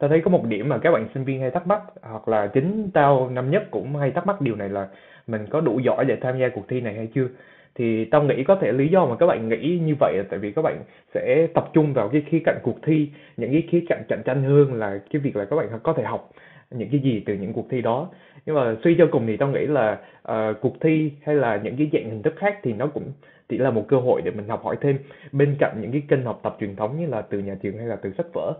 Tao thấy có một điểm mà các bạn sinh viên hay thắc mắc, hoặc là chính tao năm nhất cũng hay thắc mắc điều này là mình có đủ giỏi để tham gia cuộc thi này hay chưa. Thì tao nghĩ có thể lý do mà các bạn nghĩ như vậy là tại vì các bạn sẽ tập trung vào cái khía cạnh cuộc thi, những cái khía cạnh cạnh tranh hơn là cái việc là các bạn có thể học những cái gì từ những cuộc thi đó. Nhưng mà suy cho cùng thì tao nghĩ là cuộc thi hay là những cái dạng hình thức khác thì nó cũng chỉ là một cơ hội để mình học hỏi thêm bên cạnh những cái kênh học tập truyền thống như là từ nhà trường hay là từ sách vở.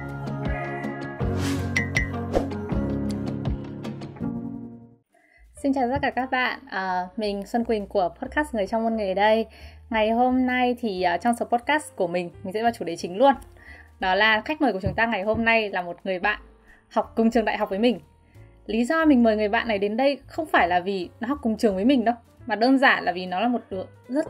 Xin chào tất cả các bạn, mình Xuân Quỳnh của podcast Người trong môn nghề đây. Ngày hôm nay thì trong số podcast của mình sẽ vào chủ đề chính luôn. Đó là khách mời của chúng ta ngày hôm nay là một người bạn học cùng trường đại học với mình. Lý do mình mời người bạn này đến đây không phải là vì nó học cùng trường với mình đâu, mà đơn giản là vì nó là một đứa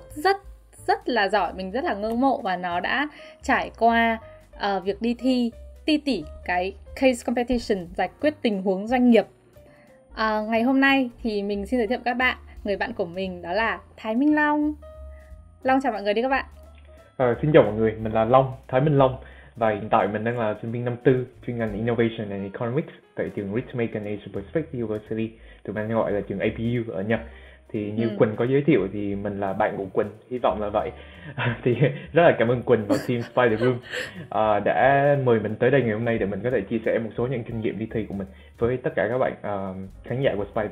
rất là giỏi, mình rất là ngưỡng mộ và nó đã trải qua việc đi thi tỉ cái case competition, giải quyết tình huống doanh nghiệp. Ngày hôm nay thì mình xin giới thiệu các bạn người bạn của mình, đó là Thái Minh Long. Long chào mọi người đi các bạn. Xin chào mọi người, mình là Thái Minh Long và hiện tại mình đang là sinh viên năm 4 chuyên ngành Innovation and Economics tại trường Ritsumeikan Asia Pacific University, tụi mình gọi là trường APU ở Nhật. Thì như Quỳnh có giới thiệu thì mình là bạn của Quỳnh, hy vọng là vậy. Thì rất là cảm ơn Quỳnh và team Spider Room đã mời mình tới đây ngày hôm nay để mình có thể chia sẻ một số những kinh nghiệm đi thi của mình với tất cả các bạn khán giả của Spider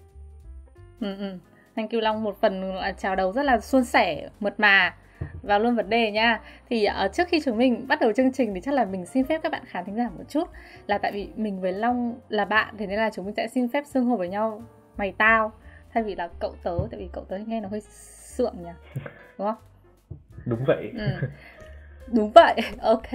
Room. Thank you Long, một phần là chào đầu rất là suôn sẻ, mượt mà. Vào luôn vấn đề nha. Thì trước khi chúng mình bắt đầu chương trình thì chắc là mình xin phép các bạn khán thính giả một chút, là tại vì mình với Long là bạn, thế nên là chúng mình sẽ xin phép xưng hô với nhau mày tao thay vì là cậu tớ, tại vì cậu tớ nghe nó hơi sượng nhỉ, đúng không? Đúng vậy. Đúng vậy, ok.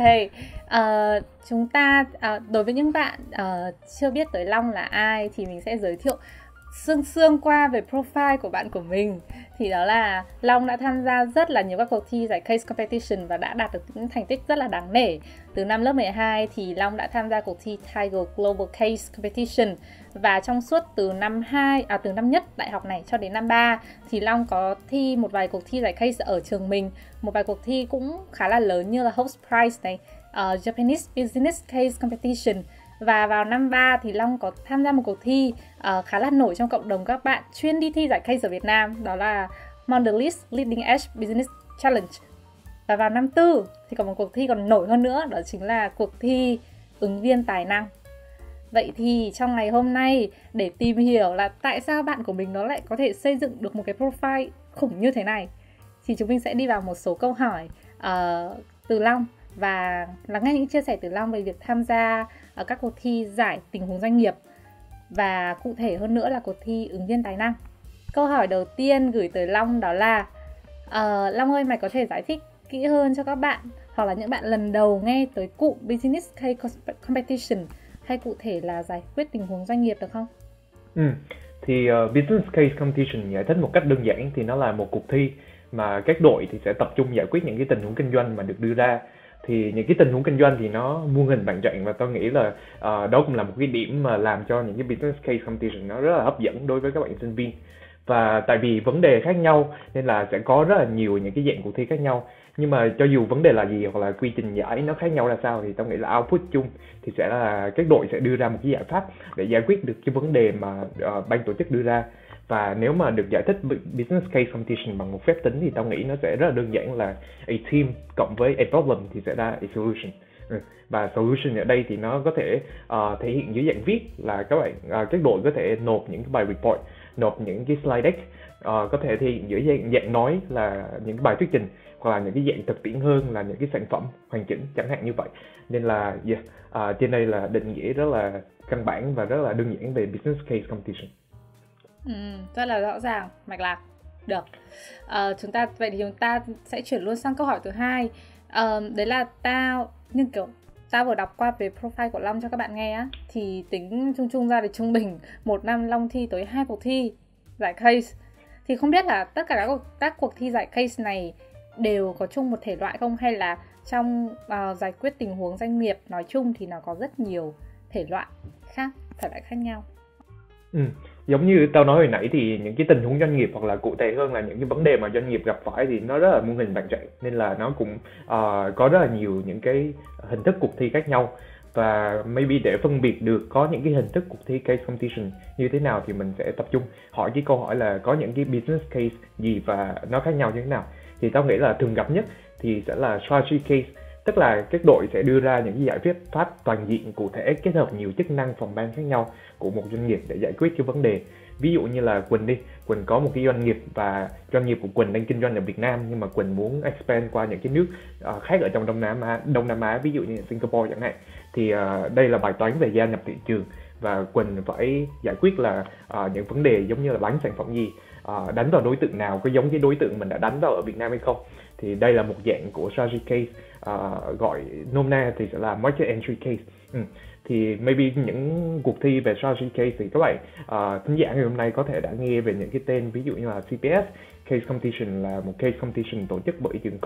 Chúng ta, đối với những bạn chưa biết tới Long là ai thì mình sẽ giới thiệu sương qua về profile của bạn của mình. Thì đó là Long đã tham gia rất là nhiều các cuộc thi giải case competition và đã đạt được những thành tích rất là đáng nể. Từ năm lớp 12 thì Long đã tham gia cuộc thi Tiger Global Case Competition. Và trong suốt từ từ năm nhất đại học này cho đến năm 3 thì Long có thi một vài cuộc thi giải case ở trường mình, một vài cuộc thi cũng khá là lớn như là Host Prize này, Japanese Business Case Competition. Và vào năm 3 thì Long có tham gia một cuộc thi khá là nổi trong cộng đồng các bạn chuyên đi thi giải case ở Việt Nam, đó là Mondelez Leading Edge Business Challenge. Và vào năm 4 thì có một cuộc thi còn nổi hơn nữa, đó chính là cuộc thi ứng viên tài năng. Vậy thì trong ngày hôm nay, để tìm hiểu là tại sao bạn của mình nó lại có thể xây dựng được một cái profile khủng như thế này, thì chúng mình sẽ đi vào một số câu hỏi từ Long và lắng nghe những chia sẻ từ Long về việc tham gia ở các cuộc thi giải tình huống doanh nghiệp, và cụ thể hơn nữa là cuộc thi ứng viên tài năng. Câu hỏi đầu tiên gửi tới Long đó là Long ơi, mày có thể giải thích kỹ hơn cho các bạn, hoặc là những bạn lần đầu nghe tới cụm Business Case Competition, hay cụ thể là giải quyết tình huống doanh nghiệp được không? Thì Business Case Competition giải thích một cách đơn giản thì nó là một cuộc thi mà các đội thì sẽ tập trung giải quyết những cái tình huống kinh doanh mà được đưa ra. Thì những cái tình huống kinh doanh thì nó muôn hình vạn trạng, và tôi nghĩ là đó cũng là một cái điểm mà làm cho những cái Business Case Competition nó rất là hấp dẫn đối với các bạn sinh viên. Và tại vì vấn đề khác nhau nên là sẽ có rất là nhiều những cái dạng cuộc thi khác nhau. Nhưng mà cho dù vấn đề là gì hoặc là quy trình giải nó khác nhau là sao thì tôi nghĩ là output chung thì sẽ là các đội sẽ đưa ra một cái giải pháp để giải quyết được cái vấn đề mà ban tổ chức đưa ra. Và nếu mà được giải thích Business Case Competition bằng một phép tính thì tao nghĩ nó sẽ rất là đơn giản là a team cộng với a problem thì sẽ ra a solution. Và solution ở đây thì nó có thể thể hiện dưới dạng viết, là các đội có thể nộp những cái bài report, nộp những cái slide deck, có thể thể hiện dưới dạng nói là những cái bài thuyết trình, hoặc là những cái dạng thực tiễn hơn là những cái sản phẩm hoàn chỉnh chẳng hạn như vậy. Nên là trên đây là định nghĩa rất là căn bản và rất là đơn giản về Business Case Competition. Rất là rõ ràng, mạch lạc. Được. Vậy thì chúng ta sẽ chuyển luôn sang câu hỏi thứ hai. Đấy là tao vừa đọc qua về profile của Long cho các bạn nghe á, thì tính chung ra thì trung bình một năm Long thi tới 2 cuộc thi giải case. Thì không biết là tất cả các cuộc thi giải case này đều có chung một thể loại không, hay là trong giải quyết tình huống doanh nghiệp nói chung thì nó có rất nhiều thể loại khác nhau. Giống như tao nói hồi nãy thì những cái tình huống doanh nghiệp, hoặc là cụ thể hơn là những cái vấn đề mà doanh nghiệp gặp phải thì nó rất là muôn hình vạn trạng, nên là nó cũng có rất là nhiều những cái hình thức cuộc thi khác nhau. Và maybe để phân biệt được có những cái hình thức cuộc thi case competition như thế nào thì mình sẽ tập trung hỏi cái câu hỏi là có những cái business case gì và nó khác nhau như thế nào. Thì tao nghĩ là thường gặp nhất thì sẽ là strategy case, tức là các đội sẽ đưa ra những cái giải pháp toàn diện cụ thể kết hợp nhiều chức năng phòng ban khác nhau của một doanh nghiệp để giải quyết cái vấn đề. Ví dụ như là Quỳnh có một cái doanh nghiệp và doanh nghiệp của Quỳnh đang kinh doanh ở Việt Nam, nhưng mà Quỳnh muốn expand qua những cái nước khác ở trong Đông Nam Á, ví dụ như Singapore chẳng hạn. Thì đây là bài toán về gia nhập thị trường và Quỳnh phải giải quyết là những vấn đề giống như là bán sản phẩm gì, đánh vào đối tượng nào có giống cái đối tượng mình đã đánh vào ở Việt Nam hay không. Thì đây là một dạng của strategy case, gọi nôm na thì sẽ là market entry case. Thì maybe những cuộc thi về strategy case thì các bạn thính giả ngày hôm nay có thể đã nghe về những cái tên, ví dụ như là CPS Case Competition là một case competition tổ chức bởi trường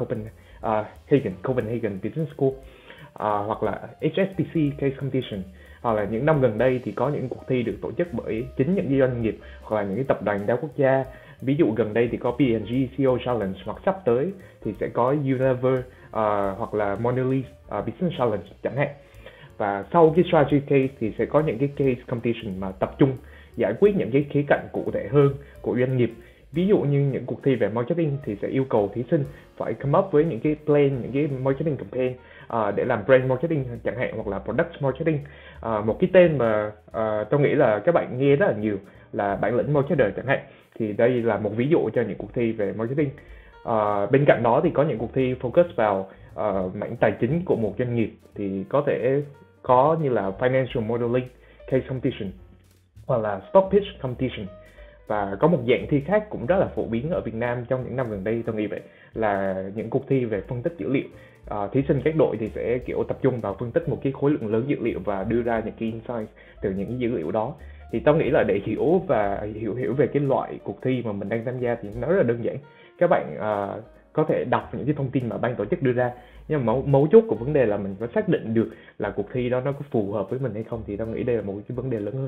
Copenhagen Business School, hoặc là HSBC Case Competition, hoặc là những năm gần đây thì có những cuộc thi được tổ chức bởi chính những doanh nghiệp hoặc là những cái tập đoàn đa quốc gia. Ví dụ gần đây thì có P&G CEO Challenge, hoặc sắp tới thì sẽ có Unilever hoặc là Mondelez Business Challenge chẳng hạn. Và sau cái strategy case thì sẽ có những cái case competition mà tập trung giải quyết những cái khía cạnh cụ thể hơn của doanh nghiệp. Ví dụ như những cuộc thi về marketing thì sẽ yêu cầu thí sinh phải come up với những cái plan, những cái marketing campaign để làm brand marketing chẳng hạn, hoặc là product marketing. Một cái tên mà tôi nghĩ là các bạn nghe rất là nhiều là bản lĩnh marketer chẳng hạn. Thì đây là một ví dụ cho những cuộc thi về marketing. Bên cạnh đó thì có những cuộc thi focus vào mảng tài chính của một doanh nghiệp, thì có thể có như là financial modeling case competition hoặc là stock pitch competition. Và có một dạng thi khác cũng rất là phổ biến ở Việt Nam trong những năm gần đây, tôi nghĩ vậy, là những cuộc thi về phân tích dữ liệu. Thí sinh các đội thì sẽ kiểu tập trung vào phân tích một cái khối lượng lớn dữ liệu và đưa ra những cái insight từ những cái dữ liệu đó. Thì tôi nghĩ là để hiểu và hiểu về cái loại cuộc thi mà mình đang tham gia thì nó rất là đơn giản. Các bạn có thể đọc những cái thông tin mà ban tổ chức đưa ra, nhưng mà mấu chốt của vấn đề là mình phải xác định được là cuộc thi đó nó có phù hợp với mình hay không. Thì tôi nghĩ đây là một cái vấn đề lớn hơn.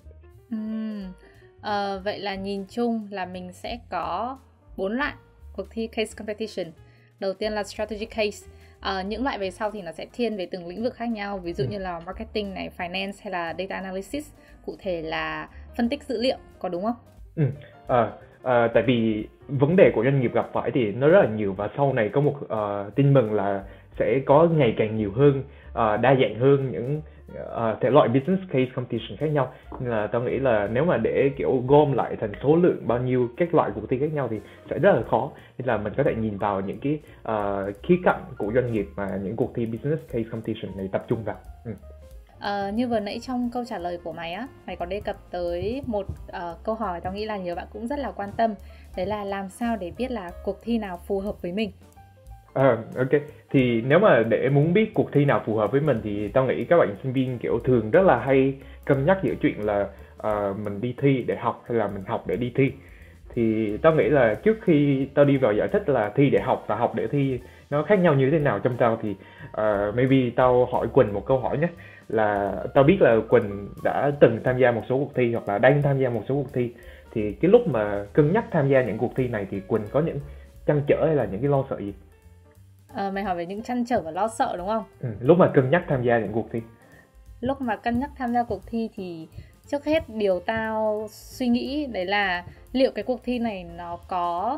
Vậy là nhìn chung là mình sẽ có 4 loại cuộc thi case competition. Đầu tiên là strategy case. Những loại về sau thì nó sẽ thiên về từng lĩnh vực khác nhau, ví dụ như là marketing này, finance hay là data analysis, cụ thể là phân tích dữ liệu, có đúng không? Tại vì vấn đề của doanh nghiệp gặp phải thì nó rất là nhiều, và sau này có một tin mừng là sẽ có ngày càng nhiều hơn, đa dạng hơn những thể loại business case competition khác nhau. Nên là tao nghĩ là nếu mà để kiểu gom lại thành số lượng bao nhiêu các loại cuộc thi khác nhau thì sẽ rất là khó. Nên là mình có thể nhìn vào những cái khía cạnh của doanh nghiệp mà những cuộc thi business case competition này tập trung vào. Như vừa nãy trong câu trả lời của mày mày có đề cập tới một câu hỏi tao nghĩ là nhiều bạn cũng rất là quan tâm. Đấy là làm sao để biết là cuộc thi nào phù hợp với mình? Ok. Thì nếu mà để muốn biết cuộc thi nào phù hợp với mình thì tao nghĩ các bạn sinh viên kiểu thường rất là hay cân nhắc giữa chuyện là mình đi thi để học hay là mình học để đi thi. Thì tao nghĩ là trước khi tao đi vào giải thích là thi để học và học để thi nó khác nhau như thế nào trong tao, thì maybe tao hỏi Quỳnh một câu hỏi nhé. Là tao biết là Quỳnh đã từng tham gia một số cuộc thi hoặc là đang tham gia một số cuộc thi. Thì cái lúc mà cân nhắc tham gia những cuộc thi này thì Quỳnh có những trăn trở hay là những cái lo sợ gì? Mày hỏi về những trăn trở và lo sợ đúng không? Lúc mà cân nhắc tham gia những cuộc thi. Lúc mà cân nhắc tham gia cuộc thi thì trước hết điều tao suy nghĩ đấy là liệu cái cuộc thi này nó có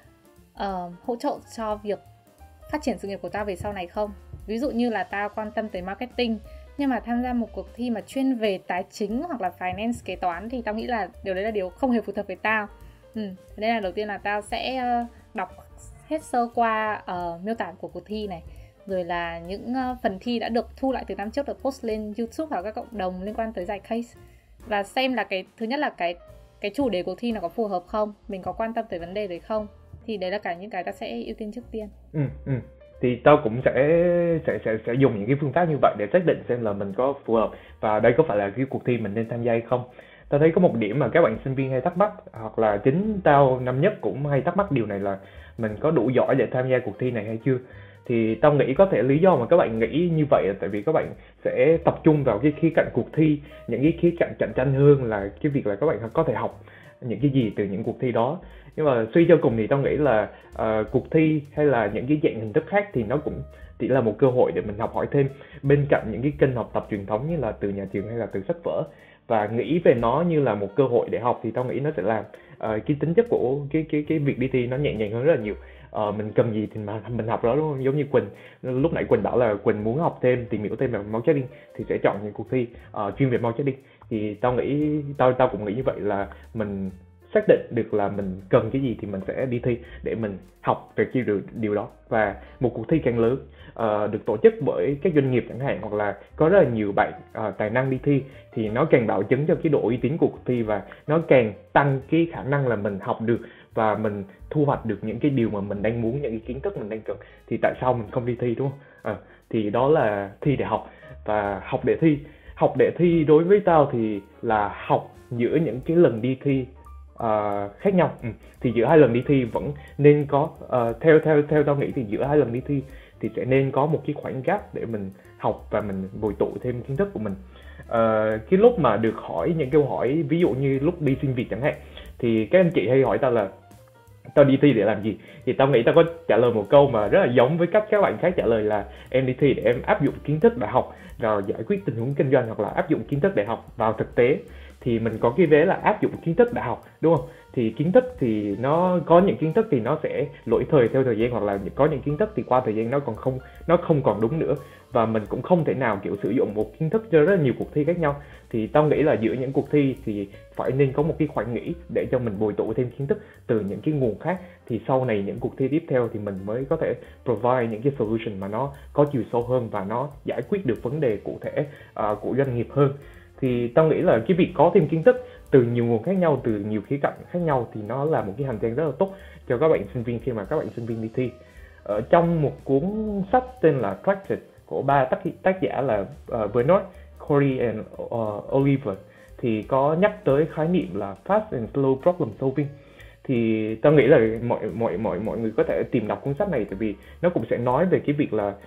hỗ trợ cho việc phát triển sự nghiệp của tao về sau này không? Ví dụ như là tao quan tâm tới marketing, nhưng mà tham gia một cuộc thi mà chuyên về tài chính hoặc là finance, kế toán thì tao nghĩ là điều đấy là điều không hề phù hợp với tao. Thế nên là đầu tiên là tao sẽ đọc hết sơ qua miêu tả của cuộc thi này, rồi là những phần thi đã được thu lại từ năm trước được post lên YouTube và các cộng đồng liên quan tới giải case, và xem là cái thứ nhất là cái chủ đề cuộc thi nó có phù hợp không, mình có quan tâm tới vấn đề đấy không. Thì đấy là cả những cái ta sẽ ưu tiên trước tiên. Thì tao cũng sẽ dùng những cái phương pháp như vậy để xác định xem là mình có phù hợp và đây có phải là cái cuộc thi mình nên tham gia hay không. Tao thấy có một điểm mà các bạn sinh viên hay thắc mắc, hoặc là chính tao năm nhất cũng hay thắc mắc điều này, là mình có đủ giỏi để tham gia cuộc thi này hay chưa. Thì tao nghĩ có thể lý do mà các bạn nghĩ như vậy là tại vì các bạn sẽ tập trung vào cái khía cạnh cuộc thi, những cái khía cạnh cạnh tranh hơn là cái việc là các bạn có thể học những cái gì từ những cuộc thi đó. Nhưng mà suy cho cùng thì tao nghĩ là cuộc thi hay là những cái dạng hình thức khác thì nó cũng chỉ là một cơ hội để mình học hỏi thêm bên cạnh những cái kênh học tập truyền thống như là từ nhà trường hay là từ sách vở, và nghĩ về nó như là một cơ hội để học thì tao nghĩ nó sẽ làm cái tính chất của cái việc đi thi nó nhẹ nhàng hơn rất là nhiều. Mình cần gì thì mà mình học đó, đúng không? Giống như Quỳnh, lúc nãy Quỳnh bảo là Quỳnh muốn học thêm, tìm hiểu thêm về marketing thì sẽ chọn những cuộc thi chuyên về marketing. Thì tao nghĩ tao cũng nghĩ như vậy, là mình xác định được là mình cần cái gì thì mình sẽ đi thi để mình học về cái điều đó. Và một cuộc thi càng lớn được tổ chức bởi các doanh nghiệp chẳng hạn, hoặc là có rất là nhiều bạn tài năng đi thi, thì nó càng bảo chứng cho cái độ uy tín của cuộc thi, và nó càng tăng cái khả năng là mình học được và mình thu hoạch được những cái điều mà mình đang muốn, những cái kiến thức mình đang cần. Thì tại sao mình không đi thi, đúng không? Thì đó là thi để học và học để thi. Học để thi đối với tao thì là học giữa những cái lần đi thi khác nhau. Thì giữa hai lần đi thi vẫn nên có theo tao nghĩ thì giữa hai lần đi thi thì sẽ nên có một cái khoảng gap để mình học và mình bồi tụ thêm kiến thức của mình. Cái lúc mà được hỏi những câu hỏi, ví dụ như lúc đi xin việc chẳng hạn, thì các anh chị hay hỏi tao là tao đi thi để làm gì, thì tao nghĩ tao có trả lời một câu mà rất là giống với cách các bạn khác trả lời, là em đi thi để em áp dụng kiến thức đại học rồi giải quyết tình huống kinh doanh, hoặc là áp dụng kiến thức đại học vào thực tế. Thì mình có cái vế là áp dụng kiến thức đại học, đúng không? Thì kiến thức thì nó có những kiến thức thì nó sẽ lỗi thời theo thời gian, hoặc là có những kiến thức thì qua thời gian nó không còn đúng nữa, và mình cũng không thể nào kiểu sử dụng một kiến thức cho rất là nhiều cuộc thi khác nhau. Thì tao nghĩ là giữa những cuộc thi thì phải nên có một cái khoảng nghỉ để cho mình bồi tụ thêm kiến thức từ những cái nguồn khác, thì sau này những cuộc thi tiếp theo thì mình mới có thể provide những cái solution mà nó có chiều sâu hơn và nó giải quyết được vấn đề cụ thể của doanh nghiệp hơn. Thì tao nghĩ là cái việc có thêm kiến thức từ nhiều nguồn khác nhau, từ nhiều khía cạnh khác nhau, thì nó là một cái hành trang rất là tốt cho các bạn sinh viên khi mà các bạn sinh viên đi thi. Ở trong một cuốn sách tên là Practice của ba tác giả là Bernard, Corey and Oliver, thì có nhắc tới khái niệm là fast and slow problem solving. Thì tao nghĩ là mọi người có thể tìm đọc cuốn sách này, tại vì nó cũng sẽ nói về cái việc là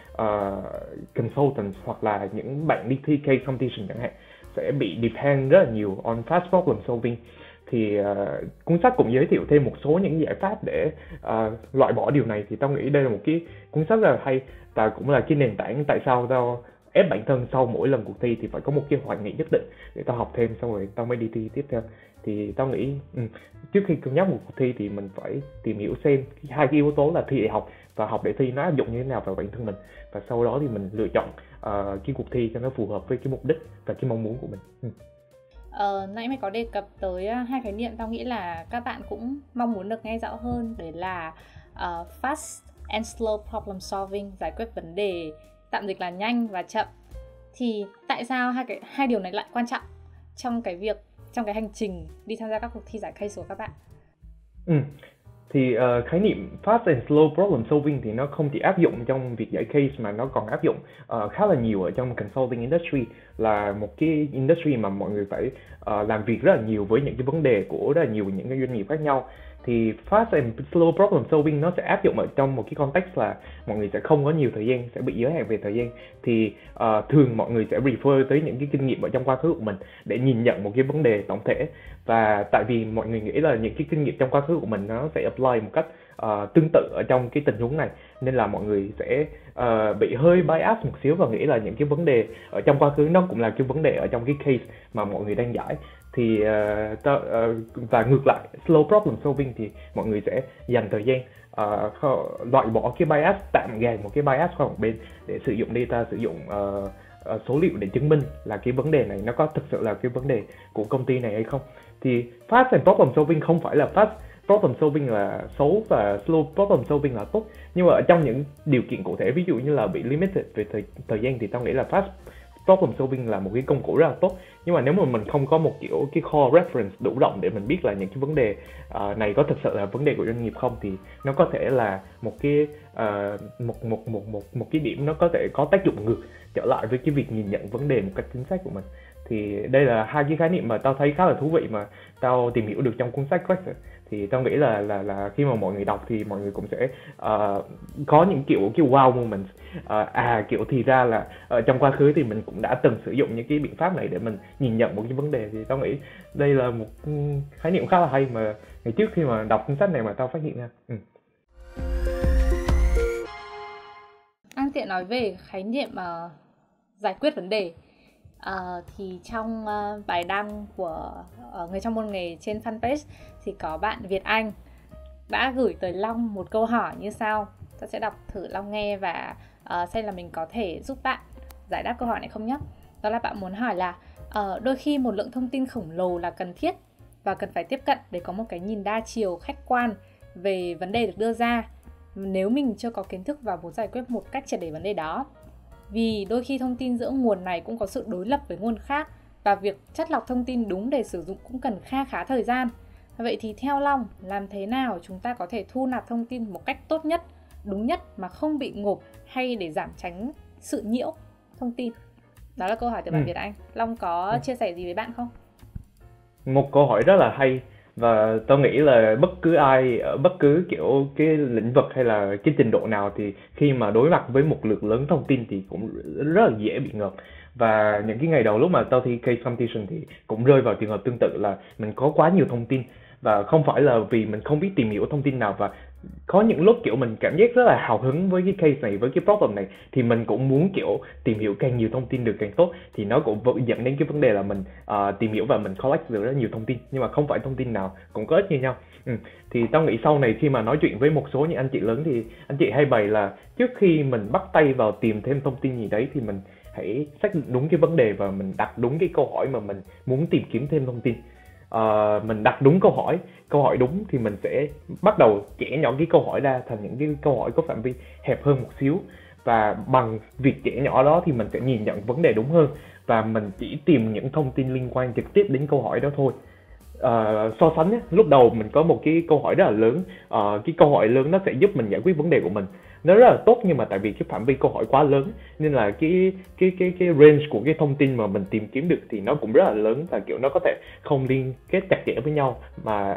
consultants hoặc là những bạn đi thi case competition chẳng hạn sẽ bị depend rất là nhiều on fast problem solving. Thì cuốn sách cũng giới thiệu thêm một số những giải pháp để loại bỏ điều này. Thì tao nghĩ đây là một cái cuốn sách rất là hay, và cũng là cái nền tảng tại sao tao ép bản thân sau mỗi lần cuộc thi thì phải có một cái khoảng nghỉ nhất định để tao học thêm, xong rồi tao mới đi thi tiếp theo. Thì tao nghĩ trước khi cân nhắc một cuộc thi thì mình phải tìm hiểu xem hai cái yếu tố là thi để học và học để thi nó áp dụng như thế nào vào bản thân mình, và sau đó thì mình lựa chọn cái cuộc thi cho nó phù hợp với cái mục đích và cái mong muốn của mình. Nãy mày có đề cập tới hai khái niệm tao nghĩ là các bạn cũng mong muốn được nghe rõ hơn, đấy là fast and slow problem solving, giải quyết vấn đề tạm dịch là nhanh và chậm. Thì tại sao hai điều này lại quan trọng trong cái hành trình đi tham gia các cuộc thi giải case của các bạn? Thì khái niệm fast and slow problem solving thì nó không chỉ áp dụng trong việc giải case mà nó còn áp dụng khá là nhiều ở trong consulting industry, là một cái industry mà mọi người phải làm việc rất là nhiều với những cái vấn đề của rất là nhiều những cái doanh nghiệp khác nhau. Thì fast and slow problem solving nó sẽ áp dụng ở trong một cái context là mọi người sẽ không có nhiều thời gian, sẽ bị giới hạn về thời gian. Thì thường mọi người sẽ refer tới những cái kinh nghiệm ở trong quá khứ của mình để nhìn nhận một cái vấn đề tổng thể. Và tại vì mọi người nghĩ là những cái kinh nghiệm trong quá khứ của mình nó sẽ apply một cách tương tự ở trong cái tình huống này, nên là mọi người sẽ bị hơi bias một xíu và nghĩ là những cái vấn đề ở trong quá khứ nó cũng là cái vấn đề ở trong cái case mà mọi người đang giải. Thì và ngược lại, slow problem solving thì mọi người sẽ dành thời gian loại bỏ cái bias, tạm gạt một cái bias qua một bên để sử dụng data, sử dụng số liệu để chứng minh là cái vấn đề này nó có thực sự là cái vấn đề của công ty này hay không. Thì fast and problem solving không phải là fast problem solving là xấu và slow problem solving là tốt, nhưng mà ở trong những điều kiện cụ thể, ví dụ như là bị limited về thời gian, thì tao nghĩ là fast problem solving là một cái công cụ rất là tốt. Nhưng mà nếu mà mình không có một kiểu cái core reference đủ rộng để mình biết là những cái vấn đề này có thực sự là vấn đề của doanh nghiệp không, thì nó có thể là một cái một cái điểm nó có thể có tác dụng ngược trở lại với cái việc nhìn nhận vấn đề một cách chính xác của mình. Thì đây là hai cái khái niệm mà tao thấy khá là thú vị mà tao tìm hiểu được trong cuốn sách Crack. Thì tao nghĩ là khi mà mọi người đọc thì mọi người cũng sẽ có những kiểu wow moment, kiểu thì ra là trong quá khứ thì mình cũng đã từng sử dụng những cái biện pháp này để mình nhìn nhận một cái vấn đề. Thì tao nghĩ đây là một khái niệm khá là hay mà ngày trước khi mà đọc cuốn sách này mà tao phát hiện ra. tiện nói về khái niệm giải quyết vấn đề. Thì trong bài đăng của người trong môn nghề trên fanpage thì có bạn Việt Anh đã gửi tới Long một câu hỏi như sau. Tôi sẽ đọc thử Long nghe và xem là mình có thể giúp bạn giải đáp câu hỏi này không nhé. Đó là bạn muốn hỏi là đôi khi một lượng thông tin khổng lồ là cần thiết và cần phải tiếp cận để có một cái nhìn đa chiều khách quan về vấn đề được đưa ra, nếu mình chưa có kiến thức và muốn giải quyết một cách triệt để vấn đề đó. Vì đôi khi thông tin giữa nguồn này cũng có sự đối lập với nguồn khác, và việc chắt lọc thông tin đúng để sử dụng cũng cần kha khá thời gian. Vậy thì theo Long, làm thế nào chúng ta có thể thu nạp thông tin một cách tốt nhất, đúng nhất mà không bị ngộp, hay để giảm tránh sự nhiễu thông tin? Đó là câu hỏi từ bạn Việt Anh. Long có chia sẻ gì với bạn không? Một câu hỏi rất là hay, và tôi nghĩ là bất cứ ai ở bất cứ kiểu cái lĩnh vực hay là cái trình độ nào thì khi mà đối mặt với một lượng lớn thông tin thì cũng rất là dễ bị ngợp. Và những cái ngày đầu lúc mà tao thi case competition thì cũng rơi vào trường hợp tương tự, là mình có quá nhiều thông tin và không phải là vì mình không biết tìm hiểu thông tin nào, và có những lúc kiểu mình cảm giác rất là hào hứng với cái case này, với cái problem này, thì mình cũng muốn kiểu tìm hiểu càng nhiều thông tin được càng tốt, thì nó cũng dẫn đến cái vấn đề là mình tìm hiểu và mình collect được rất nhiều thông tin, nhưng mà không phải thông tin nào cũng có ích như nhau. Thì tao nghĩ sau này khi mà nói chuyện với một số những anh chị lớn thì anh chị hay bày là trước khi mình bắt tay vào tìm thêm thông tin gì đấy thì mình hãy xác định đúng cái vấn đề và mình đặt đúng cái câu hỏi mà mình muốn tìm kiếm thêm thông tin. Mình đặt đúng câu hỏi đúng thì mình sẽ bắt đầu chẻ nhỏ cái câu hỏi ra thành những cái câu hỏi có phạm vi hẹp hơn một xíu, và bằng việc chẻ nhỏ đó thì mình sẽ nhìn nhận vấn đề đúng hơn, và mình chỉ tìm những thông tin liên quan trực tiếp đến câu hỏi đó thôi. So sánh nhé, lúc đầu mình có một cái câu hỏi rất là lớn, cái câu hỏi lớn nó sẽ giúp mình giải quyết vấn đề của mình, nó rất là tốt, nhưng mà tại vì cái phạm vi câu hỏi quá lớn nên là cái range của cái thông tin mà mình tìm kiếm được thì nó cũng rất là lớn, và kiểu nó có thể không liên kết chặt chẽ với nhau, mà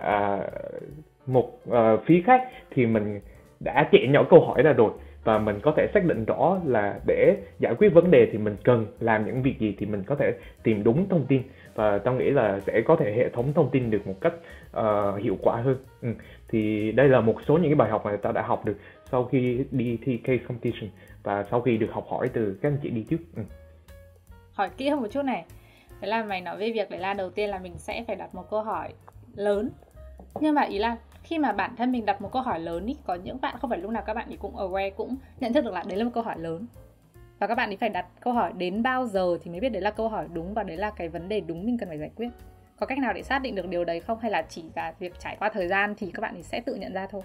một phía khác thì mình đã chẻ nhỏ câu hỏi ra rồi, và mình có thể xác định rõ là để giải quyết vấn đề thì mình cần làm những việc gì, thì mình có thể tìm đúng thông tin, và tao nghĩ là sẽ có thể hệ thống thông tin được một cách hiệu quả hơn. Thì đây là một số những cái bài học mà tao đã học được sau khi đi thi case competition và sau khi được học hỏi từ các anh chị đi trước. Hỏi kỹ hơn một chút này. Đấy là mày nói về việc đấy là đầu tiên là mình sẽ phải đặt một câu hỏi lớn. Nhưng mà ý là khi mà bản thân mình đặt một câu hỏi lớn ý, có những bạn không phải lúc nào các bạn ấy cũng aware, cũng nhận thức được là đấy là một câu hỏi lớn. Và các bạn ấy phải đặt câu hỏi đến bao giờ thì mới biết đấy là câu hỏi đúng và đấy là cái vấn đề đúng mình cần phải giải quyết. Có cách nào để xác định được điều đấy không? Hay là chỉ là việc trải qua thời gian thì các bạn ấy sẽ tự nhận ra thôi?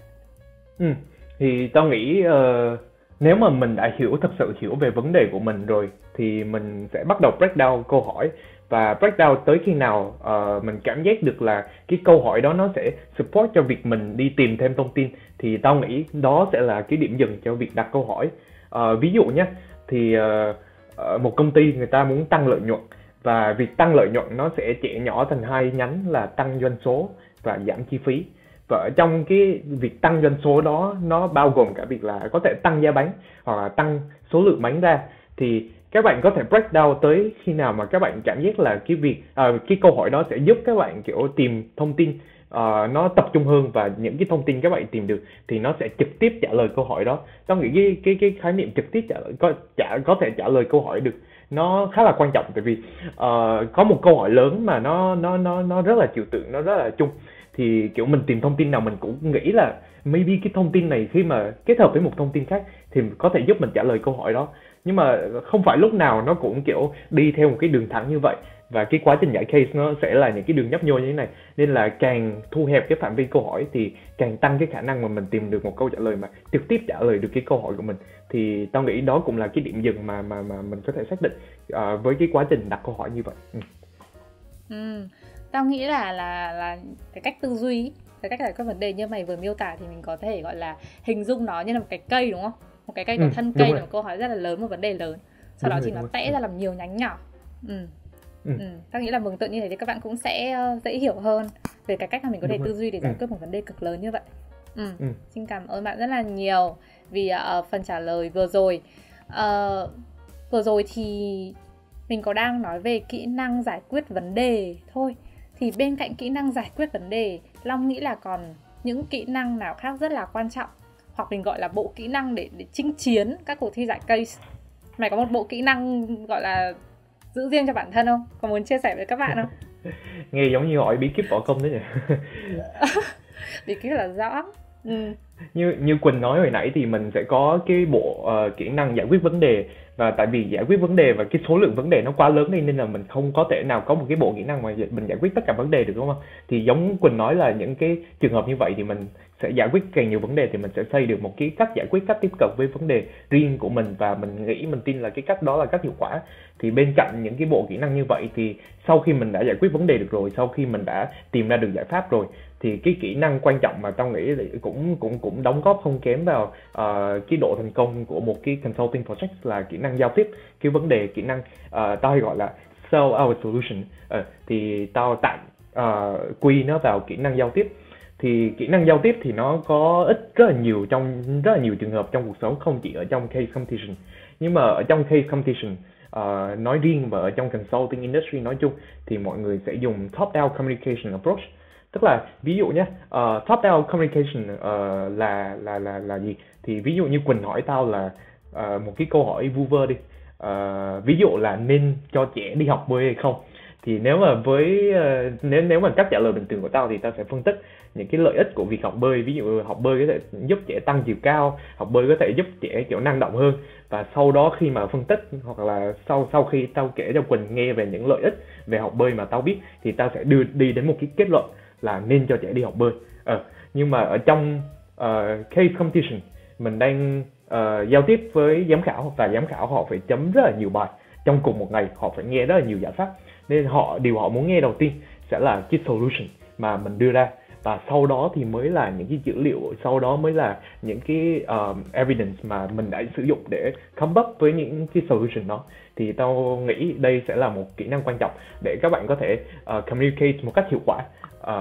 Thì tao nghĩ nếu mà mình đã thật sự hiểu về vấn đề của mình rồi thì mình sẽ bắt đầu break down câu hỏi, và break down tới khi nào mình cảm giác được là cái câu hỏi đó nó sẽ support cho việc mình đi tìm thêm thông tin, thì tao nghĩ đó sẽ là cái điểm dừng cho việc đặt câu hỏi. Ví dụ nhé, thì một công ty người ta muốn tăng lợi nhuận, và việc tăng lợi nhuận nó sẽ chẻ nhỏ thành hai nhánh là tăng doanh số và giảm chi phí. Và ở trong cái việc tăng doanh số đó nó bao gồm cả việc là có thể tăng giá bán hoặc là tăng số lượng bán ra. Thì các bạn có thể break down tới khi nào mà các bạn cảm giác là cái câu hỏi đó sẽ giúp các bạn kiểu tìm thông tin nó tập trung hơn, và những cái thông tin các bạn tìm được thì nó sẽ trực tiếp trả lời câu hỏi đó. Tôi nghĩ cái khái niệm trực tiếp có thể trả lời câu hỏi được nó khá là quan trọng, tại vì có một câu hỏi lớn mà nó rất là trừu tượng, nó rất là chung, thì kiểu mình tìm thông tin nào mình cũng nghĩ là maybe cái thông tin này khi mà kết hợp với một thông tin khác thì có thể giúp mình trả lời câu hỏi đó. Nhưng mà không phải lúc nào nó cũng kiểu đi theo một cái đường thẳng như vậy, và cái quá trình giải case nó sẽ là những cái đường nhấp nhô như thế này, nên là càng thu hẹp cái phạm vi câu hỏi thì càng tăng cái khả năng mà mình tìm được một câu trả lời mà trực tiếp trả lời được cái câu hỏi của mình. Thì tao nghĩ đó cũng là cái điểm dừng mà mình có thể xác định với cái quá trình đặt câu hỏi như vậy. Tao nghĩ là cái cách tư duy, cái cách giải quyết vấn đề như mày vừa miêu tả thì mình có thể gọi là hình dung nó như là một cái cây, đúng không? Một cái cây có thân cây là một câu hỏi rất là lớn, một vấn đề lớn. Sau đó thì nó tẽ ra làm nhiều nhánh nhỏ. Tao nghĩ là mường tượng như thế thì các bạn cũng sẽ dễ hiểu hơn về cái cách mà mình có thể tư duy để giải quyết một vấn đề cực lớn như vậy. Xin cảm ơn bạn rất là nhiều vì phần trả lời vừa rồi. Vừa rồi thì mình có đang nói về kỹ năng giải quyết vấn đề thôi. Thì bên cạnh kỹ năng giải quyết vấn đề, Long nghĩ là còn những kỹ năng nào khác rất là quan trọng hoặc mình gọi là bộ kỹ năng để chinh chiến các cuộc thi giải case. Mày có một bộ kỹ năng gọi là giữ riêng cho bản thân không? Có muốn chia sẻ với các bạn không? Nghe giống như hỏi bí kíp võ công đấy nhỉ. Bí kíp là rõ. Như Quỳnh nói hồi nãy thì mình sẽ có cái bộ kỹ năng giải quyết vấn đề, và tại vì giải quyết vấn đề và cái số lượng vấn đề nó quá lớn đi nên là mình không có thể nào có một cái bộ kỹ năng mà mình giải quyết tất cả vấn đề được, đúng không? Thì giống Quỳnh nói là những cái trường hợp như vậy thì mình sẽ giải quyết càng nhiều vấn đề thì mình sẽ xây được một cái cách giải quyết, cách tiếp cận với vấn đề riêng của mình, và mình tin là cái cách đó là cách hiệu quả. Thì bên cạnh những cái bộ kỹ năng như vậy thì sau khi mình đã giải quyết vấn đề được rồi, sau khi mình đã tìm ra được giải pháp rồi, thì cái kỹ năng quan trọng mà tao nghĩ cũng đóng góp không kém vào cái độ thành công của một cái consulting project là kỹ năng giao tiếp cái vấn đề, kỹ năng tao hay gọi là sell our solution. Thì tao tạm quy nó vào kỹ năng giao tiếp. Thì kỹ năng giao tiếp thì nó có ích rất là nhiều trường hợp trong cuộc sống, không chỉ ở trong case competition, nhưng mà ở trong case competition nói riêng và ở trong consulting industry nói chung thì mọi người sẽ dùng top down communication approach. Tức là ví dụ nhé, top down communication là gì? Thì ví dụ như Quỳnh hỏi tao là một cái câu hỏi vu vơ đi, ví dụ là nên cho trẻ đi học bơi hay không. Thì nếu mà cách trả lời bình thường của tao thì tao sẽ phân tích những cái lợi ích của việc học bơi. Ví dụ học bơi có thể giúp trẻ tăng chiều cao, học bơi có thể giúp trẻ kiểu năng động hơn. Và sau đó khi mà phân tích hoặc là sau khi tao kể cho Quỳnh nghe về những lợi ích về học bơi mà tao biết thì tao sẽ đi đến một cái kết luận là nên cho trẻ đi học bơi. Nhưng mà ở trong case competition mình đang giao tiếp với giám khảo, và giám khảo họ phải chấm rất là nhiều bài trong cùng một ngày, họ phải nghe rất là nhiều giải pháp, nên điều họ muốn nghe đầu tiên sẽ là cái solution mà mình đưa ra, và sau đó thì mới là những cái dữ liệu, sau đó mới là những cái evidence mà mình đã sử dụng để come up với những cái solution đó. Thì tao nghĩ đây sẽ là một kỹ năng quan trọng để các bạn có thể communicate một cách hiệu quả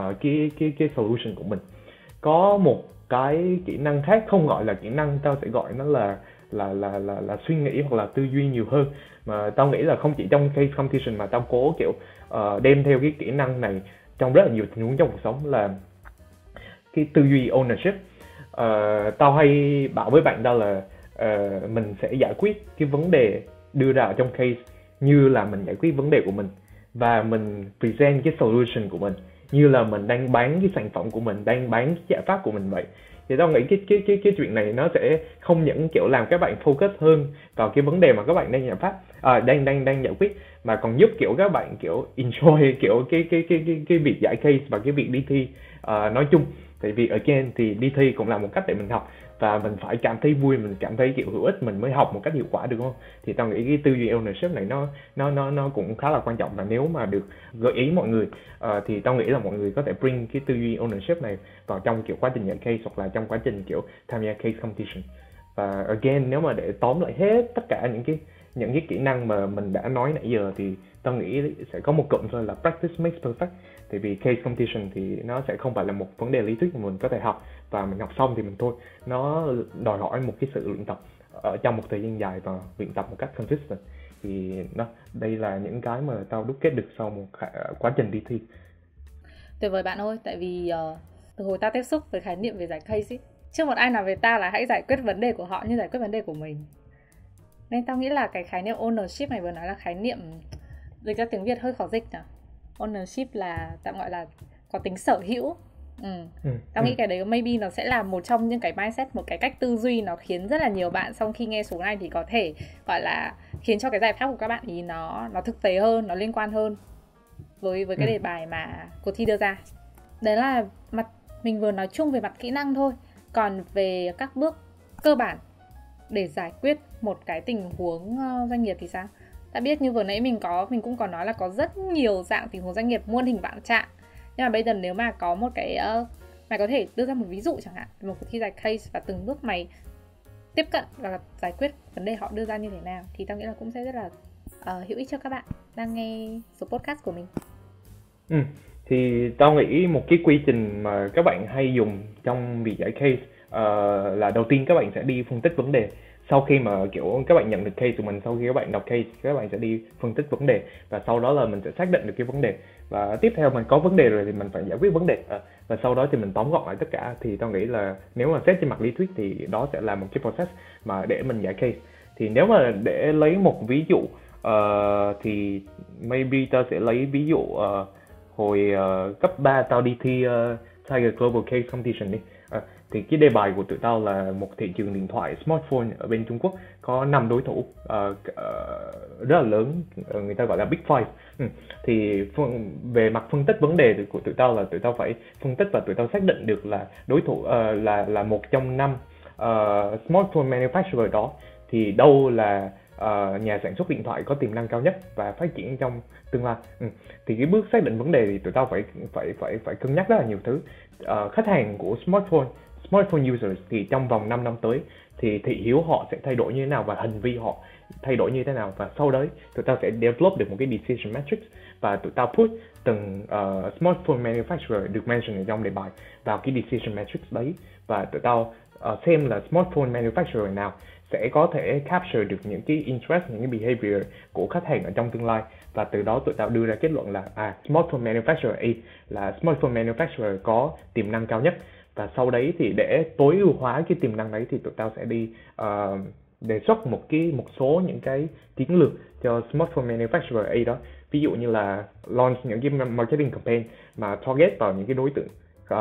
cái solution của mình. Có một cái kỹ năng khác, không gọi là kỹ năng, tao sẽ gọi nó là suy nghĩ hoặc là tư duy nhiều hơn, mà tao nghĩ là không chỉ trong case competition mà tao cố kiểu đem theo cái kỹ năng này trong rất là nhiều tình huống trong cuộc sống, là cái tư duy ownership. Tao hay bảo với bạn tao là mình sẽ giải quyết cái vấn đề đưa ra ở trong case như là mình giải quyết vấn đề của mình, và mình present cái solution của mình như là mình đang bán cái sản phẩm của mình, đang bán cái giải pháp của mình vậy. Thì tao nghĩ cái chuyện này nó sẽ không những kiểu làm các bạn focus hơn vào cái vấn đề mà các bạn đang giải pháp, đang giải quyết, mà còn giúp kiểu các bạn kiểu enjoy kiểu cái việc giải case và cái việc đi thi nói chung. Tại vì again thì đi thi cũng là một cách để mình học, và mình phải cảm thấy vui, mình cảm thấy kiểu hữu ích mình mới học một cách hiệu quả được, không? Thì tao nghĩ cái tư duy ownership này nó cũng khá là quan trọng, và nếu mà được gợi ý mọi người thì tao nghĩ là mọi người có thể bring cái tư duy ownership này vào trong kiểu quá trình giải case hoặc là trong quá trình kiểu tham gia case competition. Và again, nếu mà để tóm lại hết tất cả những cái kỹ năng mà mình đã nói nãy giờ thì tao nghĩ sẽ có một cụm thôi là practice makes perfect. Tại vì case competition thì nó sẽ không phải là một vấn đề lý thuyết mà mình có thể học và mình học xong thì mình thôi. Nó đòi hỏi một cái sự luyện tập ở trong một thời gian dài và luyện tập một cách consistent. Thì đây là những cái mà tao đúc kết được sau một quá trình đi thi. Tuyệt vời bạn ơi, tại vì từ hồi ta tiếp xúc với khái niệm về giải case ấy, chưa một ai nói với ta là hãy giải quyết vấn đề của họ như giải quyết vấn đề của mình. Nên tao nghĩ là cái khái niệm ownership này vừa nói là khái niệm dịch ra tiếng Việt hơi khó dịch nhỉ. Ownership là tạm gọi là có tính sở hữu. Tao nghĩ cái đấy maybe nó sẽ là một trong những cái mindset, một cái cách tư duy nó khiến rất là nhiều bạn sau khi nghe số này thì có thể gọi là khiến cho cái giải pháp của các bạn ý nó thực tế hơn, nó liên quan hơn với cái đề bài mà cuộc thi đưa ra. Đấy là mặt mình vừa nói chung về mặt kỹ năng thôi. Còn về các bước cơ bản để giải quyết một cái tình huống doanh nghiệp thì sao? Ta biết như vừa nãy mình cũng có nói là có rất nhiều dạng tình huống doanh nghiệp muôn hình vạn trạng. Nhưng mà bây giờ nếu mà có một cái mày có thể đưa ra một ví dụ chẳng hạn, một cuộc thi giải case và từng bước mày tiếp cận và giải quyết vấn đề họ đưa ra như thế nào, thì tao nghĩ là cũng sẽ rất là hữu ích cho các bạn đang nghe số podcast của mình. Thì tao nghĩ một cái quy trình mà các bạn hay dùng trong việc giải case là đầu tiên các bạn sẽ đi phân tích vấn đề, sau khi mà kiểu các bạn nhận được case của mình, sau khi các bạn đọc case, các bạn sẽ đi phân tích vấn đề, và sau đó là mình sẽ xác định được cái vấn đề, và tiếp theo mình có vấn đề rồi thì mình phải giải quyết vấn đề, và sau đó thì mình tóm gọn lại tất cả. Thì tao nghĩ là nếu mà xét trên mặt lý thuyết thì đó sẽ là một cái process mà để mình giải case. Thì nếu mà để lấy một ví dụ thì maybe tao sẽ lấy ví dụ hồi cấp 3 tao đi thi Tiger Global Case Competition đi. Thì cái đề bài của tụi tao là một thị trường điện thoại smartphone ở bên Trung Quốc có 5 đối thủ rất là lớn, người ta gọi là Big Five. Thì về mặt phân tích vấn đề của tụi tao là tụi tao phải phân tích và tụi tao xác định được là đối thủ là một trong 5 smartphone manufacturer đó thì đâu là nhà sản xuất điện thoại có tiềm năng cao nhất và phát triển trong tương lai. Thì cái bước xác định vấn đề thì tụi tao phải cân nhắc rất là nhiều thứ. Khách hàng của smartphone users thì trong vòng 5 năm tới thì thị hiếu họ sẽ thay đổi như thế nào và hành vi họ thay đổi như thế nào, và sau đấy tụi tao sẽ develop được một cái decision matrix và tụi tao put từng smartphone manufacturer được mention ở trong đề bài vào cái decision matrix đấy, và tụi tao xem là smartphone manufacturer nào sẽ có thể capture được những cái interest, những cái behavior của khách hàng ở trong tương lai, và từ đó tụi tao đưa ra kết luận là smartphone manufacturer A là smartphone manufacturer có tiềm năng cao nhất. Và sau đấy thì để tối ưu hóa cái tiềm năng đấy thì tụi tao sẽ đi đề xuất một số những cái chiến lược cho smartphone manufacturer A đó, ví dụ như là launch những cái marketing campaign mà target vào những cái đối tượng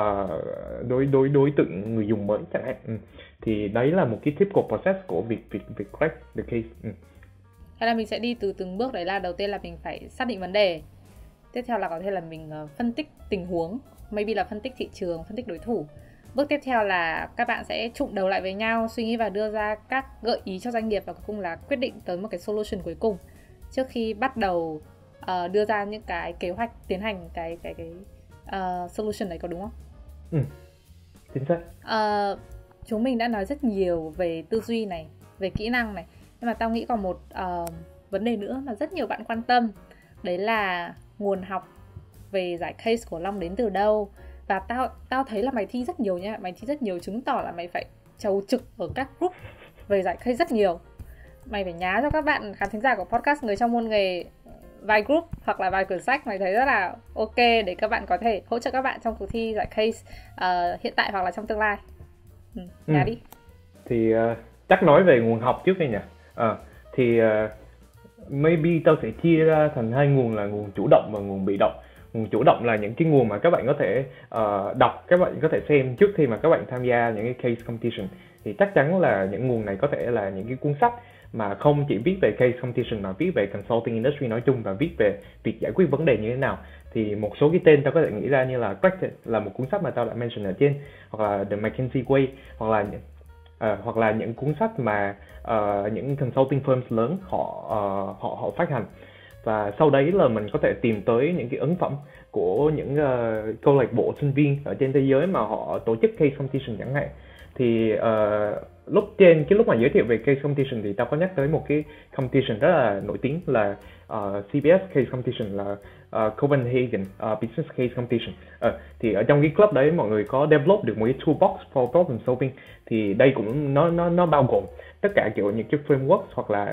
đối tượng người dùng mới chẳng hạn. Thì đấy là một cái typical process của việc crack the case. Thế là mình sẽ đi từ từng bước. Đấy là đầu tiên là mình phải xác định vấn đề, tiếp theo là có thể là mình phân tích tình huống, maybe là phân tích thị trường, phân tích đối thủ. Bước tiếp theo là các bạn sẽ trụm đầu lại với nhau, suy nghĩ và đưa ra các gợi ý cho doanh nghiệp, và cuối cùng là quyết định tới một cái solution cuối cùng trước khi bắt đầu đưa ra những cái kế hoạch tiến hành cái solution đấy, có đúng không? Chính xác. Chúng mình đã nói rất nhiều về tư duy này, về kỹ năng này, nhưng mà tao nghĩ còn một vấn đề nữa mà rất nhiều bạn quan tâm, đấy là nguồn học về giải case của Long đến từ đâu. Và tao thấy là mày thi rất nhiều nha, mày thi rất nhiều chứng tỏ là mày phải chầu trực ở các group về giải case rất nhiều. Mày phải nhá cho các bạn khán thính giả của podcast Người Trong Môn Nghề vài group hoặc là vài quyển sách mày thấy rất là ok để các bạn có thể hỗ trợ các bạn trong cuộc thi giải case hiện tại hoặc là trong tương lai. Nhá đi. Thì chắc nói về nguồn học trước đi nhỉ. Thì maybe tao sẽ chia ra thành hai nguồn là nguồn chủ động và nguồn bị động. Nguồn chủ động là những cái nguồn mà các bạn có thể đọc, các bạn có thể xem trước khi mà các bạn tham gia những cái case competition. Thì chắc chắn là những nguồn này có thể là những cái cuốn sách mà không chỉ viết về case competition mà viết về consulting industry nói chung và viết về việc giải quyết vấn đề như thế nào. Thì một số cái tên tao có thể nghĩ ra như là Cracked là một cuốn sách mà tao đã mention ở trên, hoặc là The McKinsey Way, hoặc là những cuốn sách mà những consulting firms lớn họ phát hành. Và sau đấy là mình có thể tìm tới những cái ấn phẩm của những câu lạc bộ sinh viên ở trên thế giới mà họ tổ chức case competition chẳng hạn. Thì lúc mà giới thiệu về case competition thì tao có nhắc tới một cái competition rất là nổi tiếng là CBS case competition, là Copenhagen Business Case Competition. Thì ở trong cái club đấy mọi người có develop được một cái toolbox for problem solving. Thì đây cũng nó bao gồm tất cả kiểu những cái framework hoặc là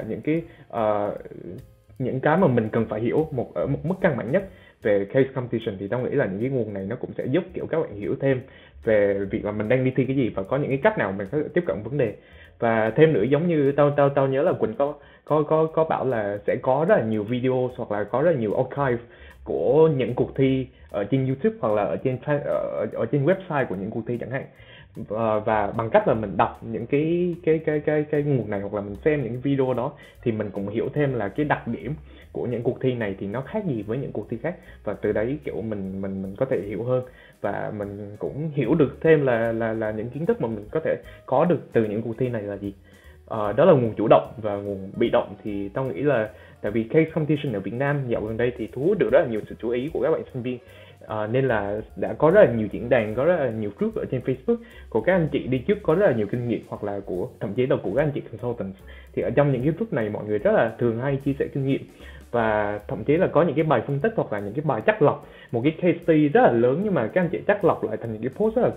những cái mà mình cần phải hiểu ở một mức căn bản nhất về case competition. Thì tao nghĩ là những cái nguồn này nó cũng sẽ giúp kiểu các bạn hiểu thêm về việc là mình đang đi thi cái gì và có những cái cách nào mình có thể tiếp cận vấn đề. Và thêm nữa, giống như tao nhớ là Quỳnh có bảo là sẽ có rất là nhiều video hoặc là có rất là nhiều archive của những cuộc thi ở trên YouTube hoặc là ở trên website của những cuộc thi chẳng hạn. Và bằng cách là mình đọc những cái nguồn này hoặc là mình xem những cái video đó thì mình cũng hiểu thêm là cái đặc điểm của những cuộc thi này thì nó khác gì với những cuộc thi khác, và từ đấy kiểu mình có thể hiểu hơn và mình cũng hiểu được thêm là những kiến thức mà mình có thể có được từ những cuộc thi này là gì. Đó là nguồn chủ động. Và nguồn bị động thì tao nghĩ là tại vì case competition ở Việt Nam dạo gần đây thì thu hút được rất là nhiều sự chú ý của các bạn sinh viên, nên là đã có rất là nhiều diễn đàn, có rất là nhiều group ở trên Facebook của các anh chị đi trước có rất là nhiều kinh nghiệm, hoặc là thậm chí là của các anh chị consultants. Thì ở trong những cái group này mọi người rất là thường hay chia sẻ kinh nghiệm, và thậm chí là có những cái bài phân tích hoặc là những cái bài chắt lọc một cái case study rất là lớn, nhưng mà các anh chị chắt lọc lại thành những cái post rất là gọn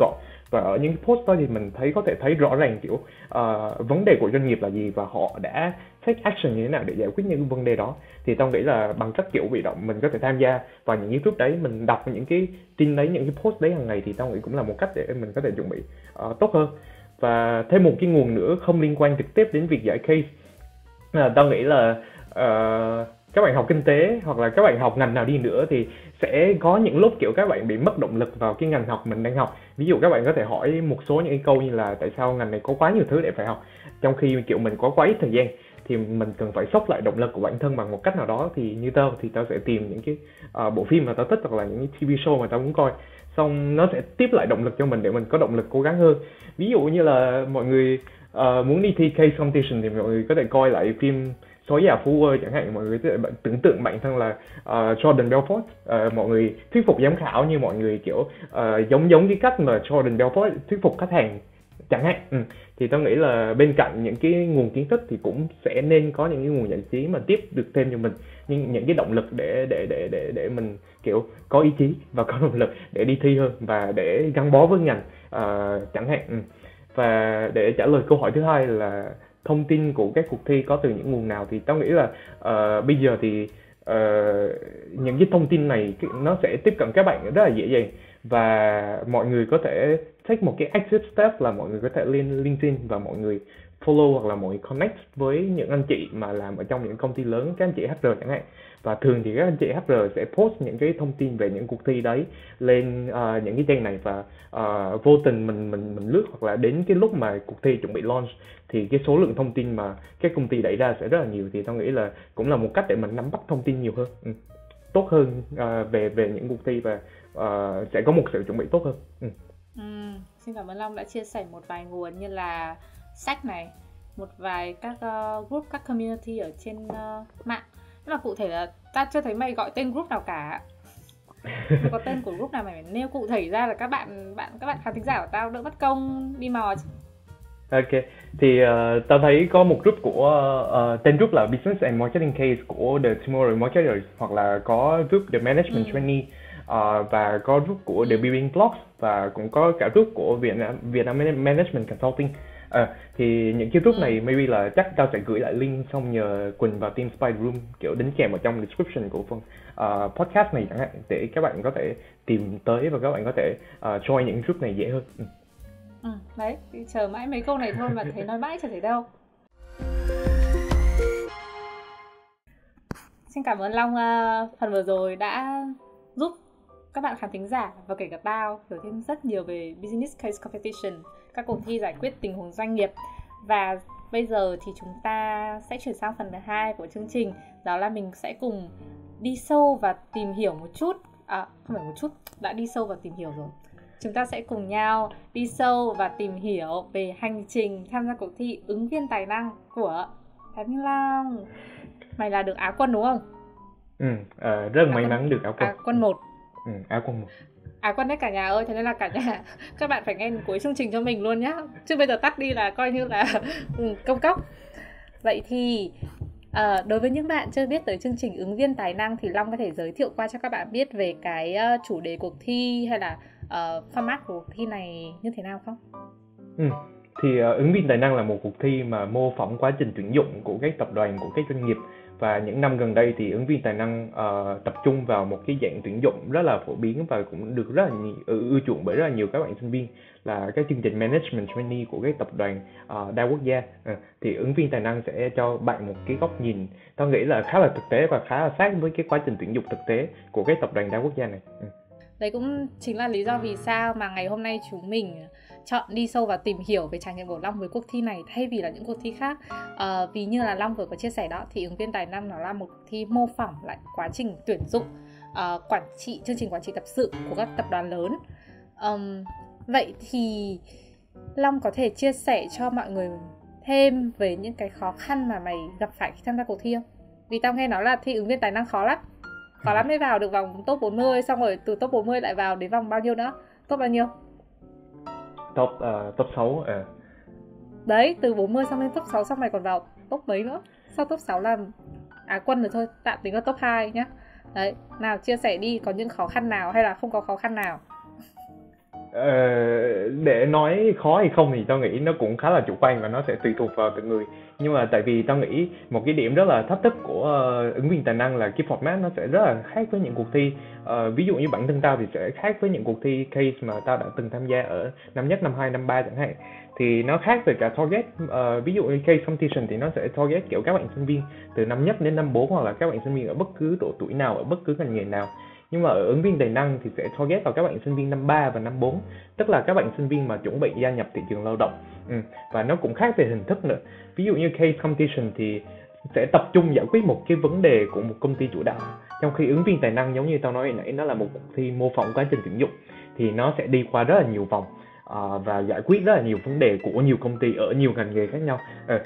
Và ở những cái post đó thì mình có thể thấy rõ ràng kiểu vấn đề của doanh nghiệp là gì và họ đã take action như thế nào để giải quyết những cái vấn đề đó. Thì tao nghĩ là bằng cách kiểu bị động mình có thể tham gia vào những cái group đấy, mình đọc những cái tin đấy, những cái post đấy hàng ngày, thì tao nghĩ cũng là một cách để mình có thể chuẩn bị tốt hơn. Và thêm một cái nguồn nữa không liên quan trực tiếp đến việc giải case, tao nghĩ là các bạn học kinh tế hoặc là các bạn học ngành nào đi nữa thì sẽ có những lúc kiểu các bạn bị mất động lực vào cái ngành học mình đang học. Ví dụ các bạn có thể hỏi một số những cái câu như là tại sao ngành này có quá nhiều thứ để phải học trong khi kiểu mình có quá ít thời gian, thì mình cần phải sốc lại động lực của bản thân bằng một cách nào đó. Thì như tao thì tao sẽ tìm những cái bộ phim mà tao thích hoặc là những cái TV show mà tao muốn coi, xong nó sẽ tiếp lại động lực cho mình để mình có động lực cố gắng hơn. Ví dụ như là mọi người muốn đi thi case competition thì mọi người có thể coi lại phim Sói già Phú Ơi chẳng hạn. Mọi người có thể tưởng tượng bản thân là Jordan Belfort, mọi người thuyết phục giám khảo như mọi người kiểu giống cái cách mà Jordan Belfort thuyết phục khách hàng chẳng hạn. Thì tôi nghĩ là bên cạnh những cái nguồn kiến thức thì cũng sẽ nên có những cái nguồn giải trí mà tiếp được thêm cho mình những cái động lực để mình kiểu có ý chí và có động lực để đi thi hơn và để gắn bó với ngành chẳng hạn. Và để trả lời câu hỏi thứ hai là thông tin của các cuộc thi có từ những nguồn nào, thì tao nghĩ là bây giờ thì những cái thông tin này nó sẽ tiếp cận các bạn rất là dễ dàng, và mọi người có thể take một cái active step là mọi người có thể lên LinkedIn và mọi người follow hoặc là mọi người connect với những anh chị mà làm ở trong những công ty lớn, các anh chị HR chẳng hạn. Và thường thì các anh chị HR sẽ post những cái thông tin về những cuộc thi đấy lên những cái trang này, và vô tình mình lướt hoặc là đến cái lúc mà cuộc thi chuẩn bị launch thì cái số lượng thông tin mà các công ty đẩy ra sẽ rất là nhiều. Thì tôi nghĩ là cũng là một cách để mình nắm bắt thông tin nhiều hơn, tốt hơn về những cuộc thi, và sẽ có một sự chuẩn bị tốt hơn. Xin cảm ơn Long đã chia sẻ một vài nguồn như là sách này, một vài các group, các community ở trên mạng. Nhưng mà cụ thể là ta chưa thấy mày gọi tên group nào cả. Mày có tên của group nào mày phải nêu cụ thể ra là các bạn khán thính giả của tao đỡ mất công đi mò chứ. Ok, thì tao thấy có một group của tên group là Business and Marketing Case của The Tomorrow Marketers, hoặc là có group The Management Trainee, và có group của The Building Blocks, và cũng có cả group của Vietnam Management Consulting. Thì những cái group này maybe là chắc tao sẽ gửi lại link, xong nhờ Quỳnh và Team Spider Room kiểu đính kèm ở trong description của phần podcast này chẳng hạn, để các bạn có thể tìm tới và các bạn có thể join những group này dễ hơn. Đấy, thì chờ mãi mấy câu này thôi mà thấy nói mãi chả thấy đâu. Xin cảm ơn Long phần vừa rồi đã giúp các bạn khán thính giả và kể cả tao hiểu thêm rất nhiều về Business Case Competition, các cuộc thi giải quyết tình huống doanh nghiệp. Và bây giờ thì chúng ta sẽ chuyển sang phần 2 của chương trình, đó là mình sẽ cùng đi sâu và tìm hiểu một chút, không phải một chút, đã đi sâu và tìm hiểu rồi. Chúng ta sẽ cùng nhau đi sâu và tìm hiểu về hành trình tham gia cuộc thi ứng viên tài năng của Thái Minh Long. Mày là được Á quân đúng không? Rất là may mắn được Á quân. Á quân 1. Á quân 1. Á quân đấy cả nhà ơi, thế nên là cả nhà các bạn phải nghe đến cuối chương trình cho mình luôn nhá. Chứ bây giờ tắt đi là coi như là công cốc. Vậy thì đối với những bạn chưa biết tới chương trình ứng viên tài năng thì Long có thể giới thiệu qua cho các bạn biết về cái chủ đề cuộc thi hay là format của cuộc thi này như thế nào không? Thì ứng viên tài năng là một cuộc thi mà mô phỏng quá trình tuyển dụng của các tập đoàn, của các doanh nghiệp. Và những năm gần đây thì ứng viên tài năng tập trung vào một cái dạng tuyển dụng rất là phổ biến và cũng được rất là ưa chuộng bởi rất là nhiều các bạn sinh viên, là các chương trình management trainee của các tập đoàn đa quốc gia. Thì ứng viên tài năng sẽ cho bạn một cái góc nhìn tôi nghĩ là khá là thực tế và khá là sát với cái quá trình tuyển dụng thực tế của các tập đoàn đa quốc gia này. Đấy cũng chính là lý do vì sao mà ngày hôm nay chúng mình chọn đi sâu và tìm hiểu về trải nghiệm của Long với cuộc thi này thay vì là những cuộc thi khác. Vì như là Long vừa có chia sẻ đó, thì ứng viên tài năng nó là một cuộc thi mô phỏng lại quá trình tuyển dụng, chương trình quản trị tập sự của các tập đoàn lớn. Vậy thì Long có thể chia sẻ cho mọi người thêm về những cái khó khăn mà mày gặp phải khi tham gia cuộc thi không? Vì tao nghe nói là thi ứng viên tài năng khó lắm mới vào được vòng top 40, xong rồi từ top 40 lại vào đến vòng bao nhiêu nữa? Top bao nhiêu? Top 6. Đấy, từ 40 xong lên top 6, xong mày còn vào top mấy nữa? Sau top 6 là Á quân rồi thôi, tạm tính là top 2 nhá. Đấy, nào chia sẻ đi, có những khó khăn nào hay là không có khó khăn nào? Ờ, để nói khó hay không thì tao nghĩ nó cũng khá là chủ quan và nó sẽ tùy thuộc vào từng người. Nhưng mà tại vì tao nghĩ một cái điểm rất là thách thức của ứng viên tài năng là cái format nó sẽ rất là khác với những cuộc thi. Ví dụ như bản thân tao thì sẽ khác với những cuộc thi case mà tao đã từng tham gia ở năm nhất, năm 2, năm 3 chẳng hạn. Thì nó khác về cả target. Ví dụ như case competition thì nó sẽ target kiểu các bạn sinh viên từ năm nhất đến năm 4, hoặc là các bạn sinh viên ở bất cứ độ tuổi nào, ở bất cứ ngành nghề nào. Nhưng mà ở ứng viên tài năng thì sẽ target vào các bạn sinh viên năm 3 và năm 4, tức là các bạn sinh viên mà chuẩn bị gia nhập thị trường lao động. Và nó cũng khác về hình thức nữa. Ví dụ như case competition thì sẽ tập trung giải quyết một cái vấn đề của một công ty chủ đạo, trong khi ứng viên tài năng giống như tao nói hồi nãy, nó là một cuộc thi mô phỏng quá trình tuyển dụng, thì nó sẽ đi qua rất là nhiều vòng và giải quyết rất là nhiều vấn đề của nhiều công ty ở nhiều ngành nghề khác nhau.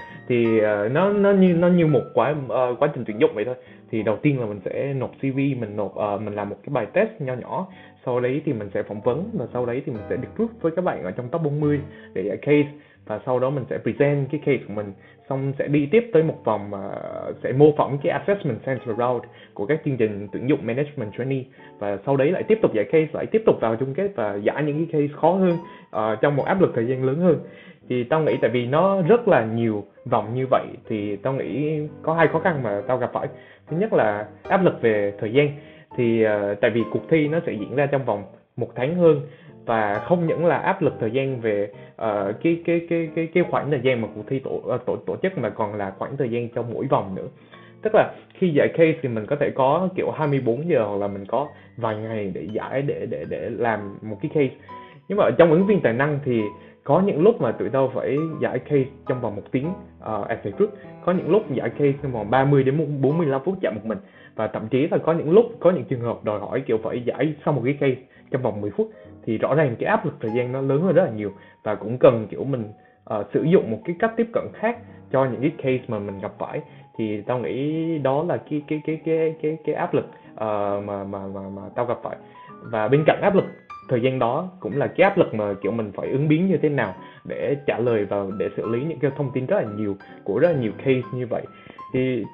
Nó như một quá trình tuyển dụng vậy thôi. Thì đầu tiên là mình sẽ nộp CV, mình làm một cái bài test nho nhỏ, sau đấy thì mình sẽ phỏng vấn, và sau đấy thì mình sẽ được group với các bạn ở trong top 40 để giải case, và sau đó mình sẽ present cái case của mình, xong sẽ đi tiếp tới một vòng mà sẽ mô phỏng cái assessment center round của các chương trình tuyển dụng management trainee, và sau đấy lại tiếp tục giải case, lại tiếp tục vào chung kết và giải những cái case khó hơn trong một áp lực thời gian lớn hơn. Thì tao nghĩ tại vì nó rất là nhiều vòng như vậy thì tao nghĩ có hai khó khăn mà tao gặp phải. Thứ nhất là áp lực về thời gian, thì tại vì cuộc thi nó sẽ diễn ra trong vòng một tháng hơn, và không những là áp lực thời gian về cái khoảng thời gian mà cuộc thi tổ chức, mà còn là khoảng thời gian trong mỗi vòng nữa. Tức là khi giải case thì mình có thể có kiểu 24 giờ, hoặc là mình có vài ngày để giải, để làm một cái case. Nhưng mà ở trong ứng viên tài năng thì có những lúc mà tụi tao phải giải case trong vòng 1 tiếng as a group, có những lúc giải case trong vòng 30 đến 45 phút chạy một mình, và thậm chí là có những lúc, có những trường hợp đòi hỏi kiểu phải giải xong một cái case trong vòng 10 phút. Thì rõ ràng cái áp lực thời gian nó lớn hơn rất là nhiều, và cũng cần kiểu mình sử dụng một cái cách tiếp cận khác cho những cái case mà mình gặp phải. Thì tao nghĩ đó là cái áp lực mà tao gặp phải. Và bên cạnh áp lực thời gian đó cũng là cái áp lực mà kiểu mình phải ứng biến như thế nào để trả lời và để xử lý những cái thông tin rất là nhiều của rất là nhiều case như vậy. Thì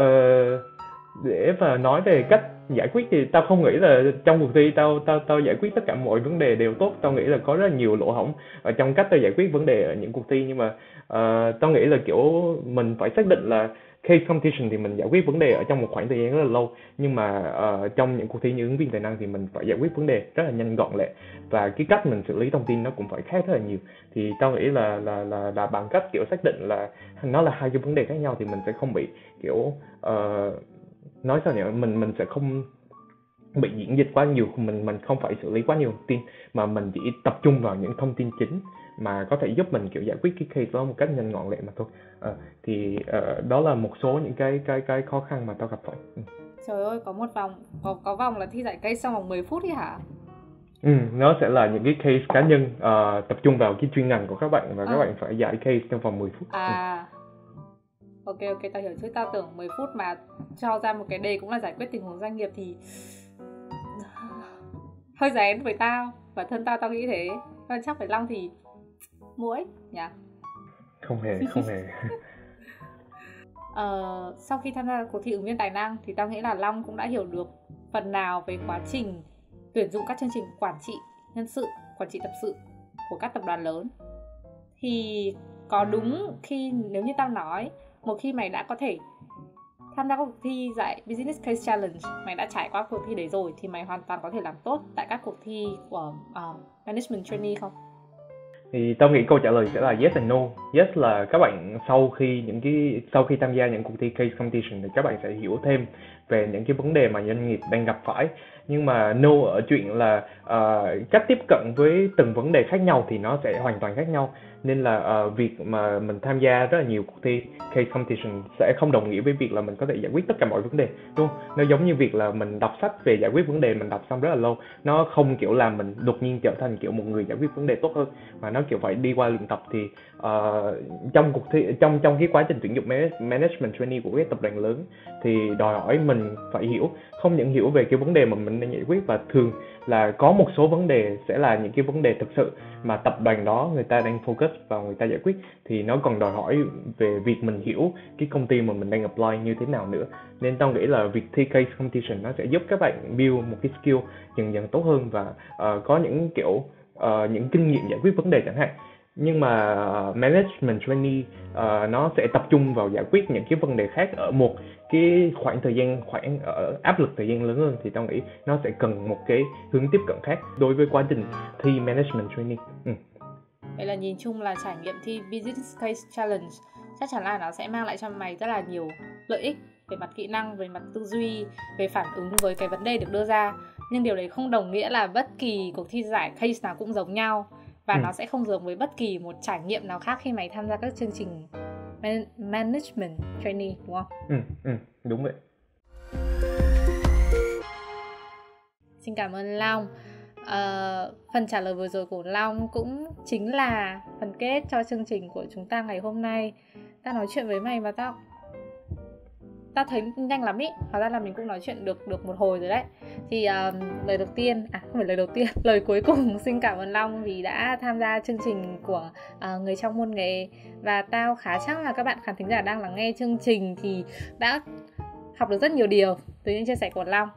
để mà nói về cách giải quyết thì tao không nghĩ là trong cuộc thi tao giải quyết tất cả mọi vấn đề đều tốt. Tao nghĩ là có rất là nhiều lỗ hổng ở trong cách tao giải quyết vấn đề ở những cuộc thi. Nhưng mà tao nghĩ là kiểu mình phải xác định là case competition thì mình giải quyết vấn đề ở trong một khoảng thời gian rất là lâu, nhưng mà trong những cuộc thi như ứng viên tài năng thì mình phải giải quyết vấn đề rất là nhanh gọn lẹ, và cái cách mình xử lý thông tin nó cũng phải khác rất là nhiều. Thì tao nghĩ là bằng cách kiểu xác định là nó là hai cái vấn đề khác nhau, thì mình sẽ không bị kiểu nói sao nhỉ, mình sẽ không bị diễn dịch quá nhiều, mình không phải xử lý quá nhiều thông tin, mà mình chỉ tập trung vào những thông tin chính mà có thể giúp mình kiểu giải quyết cái case đó một cách nhanh gọn lẹ mà thôi. Đó là một số những cái khó khăn mà tao gặp phải. Trời ơi, có một vòng, có vòng là thi giải case trong vòng 10 phút ấy hả? Nó sẽ là những cái case cá nhân tập trung vào cái chuyên ngành của các bạn, và các bạn phải giải case trong vòng 10 phút. Ok, tao hiểu, chứ tao tưởng 10 phút mà cho ra một cái đề cũng là giải quyết tình huống doanh nghiệp thì hơi rén với tao. Bản thân tao nghĩ thế. Và chắc phải Long thì muỗi nhỉ? Không hề. Sau khi tham gia cuộc thi ứng viên tài năng thì tao nghĩ là Long cũng đã hiểu được phần nào về quá trình tuyển dụng các chương trình quản trị nhân sự, quản trị tập sự của các tập đoàn lớn. Thì có đúng khi nếu như tao nói, một khi mày đã có thể tham gia cuộc thi giải Business Case Challenge, mày đã trải qua cuộc thi đấy rồi, thì mày hoàn toàn có thể làm tốt tại các cuộc thi của Management Trainee không? Thì tao nghĩ câu trả lời sẽ là yes and no. Yes là các bạn sau khi tham gia những cuộc thi case competition thì các bạn sẽ hiểu thêm về những cái vấn đề mà doanh nghiệp đang gặp phải. Nhưng mà no ở chuyện là cách tiếp cận với từng vấn đề khác nhau thì nó sẽ hoàn toàn khác nhau. Nên là việc mà mình tham gia rất là nhiều cuộc thi case competition sẽ không đồng nghĩa với việc là mình có thể giải quyết tất cả mọi vấn đề, đúng không? Nó giống như việc là mình đọc sách về giải quyết vấn đề, mình đọc xong rất là lâu, nó không kiểu làm mình đột nhiên trở thành kiểu một người giải quyết vấn đề tốt hơn, mà nó kiểu phải đi qua luyện tập. Thì trong cuộc thi, trong cái quá trình tuyển dụng management trainee của các tập đoàn lớn thì đòi hỏi mình phải không những hiểu về cái vấn đề mà mình đang giải quyết, và thường là có một số vấn đề sẽ là những cái vấn đề thực sự mà tập đoàn đó người ta đang focus vào, người ta giải quyết, thì nó còn đòi hỏi về việc mình hiểu cái công ty mà mình đang apply như thế nào nữa. Nên tao nghĩ là việc thi case competition nó sẽ giúp các bạn build một cái skill dần dần tốt hơn, và có những kiểu những kinh nghiệm giải quyết vấn đề chẳng hạn. Nhưng mà management trainee nó sẽ tập trung vào giải quyết những cái vấn đề khác ở một cái khoảng thời gian, ở áp lực thời gian lớn hơn, thì tao nghĩ nó sẽ cần một cái hướng tiếp cận khác đối với quá trình thi management trainee. Vậy là nhìn chung là trải nghiệm thi Business Case Challenge chắc chắn là nó sẽ mang lại cho mày rất là nhiều lợi ích về mặt kỹ năng, về mặt tư duy, về phản ứng với cái vấn đề được đưa ra. Nhưng điều đấy không đồng nghĩa là bất kỳ cuộc thi giải case nào cũng giống nhau, và nó sẽ không giống với bất kỳ một trải nghiệm nào khác khi mày tham gia các chương trình management trainee, đúng không? Đúng vậy. Xin cảm ơn Long. Phần trả lời vừa rồi của Long cũng chính là phần kết cho chương trình của chúng ta ngày hôm nay. Tao nói chuyện với mày mà tao thấy nhanh lắm ý. Hóa ra là mình cũng nói chuyện được một hồi rồi đấy. Thì lời đầu tiên, không phải lời đầu tiên, lời cuối cùng xin cảm ơn Long vì đã tham gia chương trình của Người Trong Môn Nghề. Và tao khá chắc là các bạn khán thính giả đang lắng nghe chương trình thì đã học được rất nhiều điều từ những chia sẻ của Long.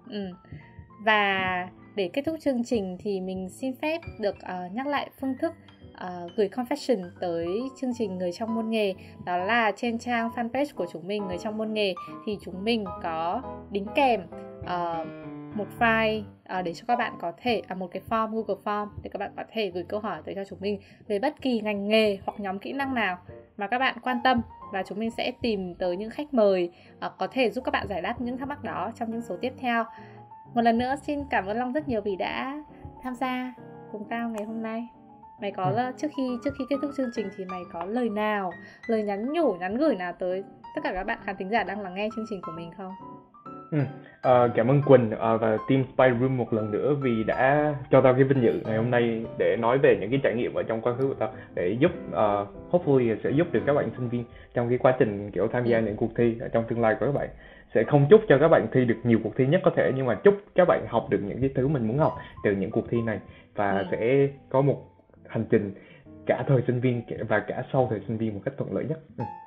Và để kết thúc chương trình thì mình xin phép được nhắc lại phương thức gửi confession tới chương trình Người Trong Môn Nghề. Đó là trên trang fanpage của chúng mình Người Trong Môn Nghề thì chúng mình có đính kèm một file để cho các bạn có thể một cái form, Google Form để các bạn có thể gửi câu hỏi tới cho chúng mình về bất kỳ ngành nghề hoặc nhóm kỹ năng nào mà các bạn quan tâm, và chúng mình sẽ tìm tới những khách mời có thể giúp các bạn giải đáp những thắc mắc đó trong những số tiếp theo. Một lần nữa xin cảm ơn Long rất nhiều vì đã tham gia cùng tao ngày hôm nay. Mày có trước khi kết thúc chương trình thì mày có lời nhắn gửi nào tới tất cả các bạn khán thính giả đang lắng nghe chương trình của mình không? Cảm ơn Quỳnh và team Spy Room một lần nữa vì đã cho tao cái vinh dự ngày hôm nay để nói về những cái trải nghiệm ở trong quá khứ của tao, để giúp hopefully sẽ giúp được các bạn sinh viên trong cái quá trình kiểu tham gia những cuộc thi ở trong tương lai của các bạn. Sẽ không chúc cho các bạn thi được nhiều cuộc thi nhất có thể, nhưng mà chúc các bạn học được những cái thứ mình muốn học từ những cuộc thi này, và sẽ có một hành trình cả thời sinh viên và cả sau thời sinh viên một cách thuận lợi nhất.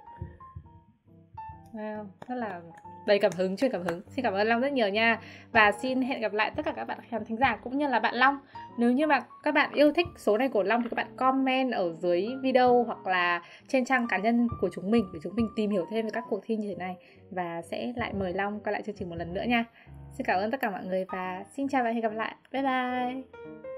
Wow, rất là đầy cảm hứng, truyền cảm hứng. Xin cảm ơn Long rất nhiều nha. Và xin hẹn gặp lại tất cả các bạn khán thính giả cũng như là bạn Long. Nếu như mà các bạn yêu thích số này của Long thì các bạn comment ở dưới video hoặc là trên trang cá nhân của chúng mình để chúng mình tìm hiểu thêm về các cuộc thi như thế này, và sẽ lại mời Long quay lại chương trình một lần nữa nha. Xin cảm ơn tất cả mọi người và xin chào và hẹn gặp lại. Bye bye.